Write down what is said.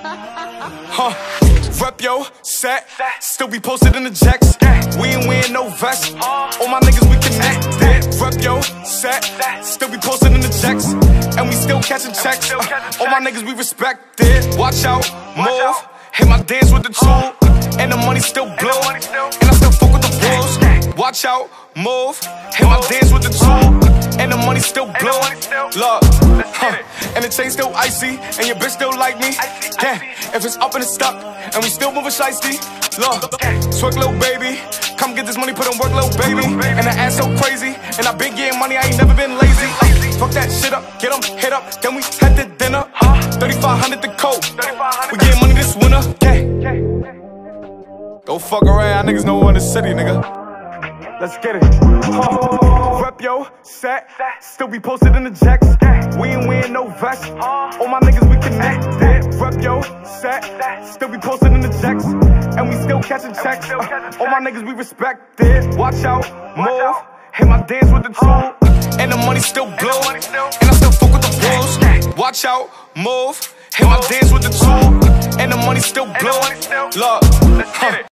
Rep yo, set, still be posted in the jacks. We ain't wearing no vest. All my niggas, we connected. Rep yo, set, still be posted in the jacks. And we still catching checks. All my niggas, we respected. Watch out, move. Hit my dance with the tool. And the money still blow. And I still fuck with the rules. Watch out, move. Hit my dance with the tool. And the money still blow. Look, and the chain still icy. And your bitch still like me. Yeah, if it's up and it's stuck. And we still moving shiesty. Look, twerk little baby. Come get this money, put on work little baby. And the ass so crazy. And I been getting money, I ain't never been lazy. Fuck that shit up, get them hit up. Then we head to dinner. 3,500 the coat. We getting money this winter. Yeah. Go fuck around, niggas know in the city, nigga. Let's get it. Rep yo, set, still be posted in the jacks. We ain't wearing no vest. All my niggas, we connected. Rep yo, set, still be posted in the jacks. And we still catching checks. All my niggas, we respected. Watch out, move. Hit my dance with the tool. And the money still blow. And I still fuck with the rules. Watch out, move. Hit my dance with the tool. And the money still blow. Look,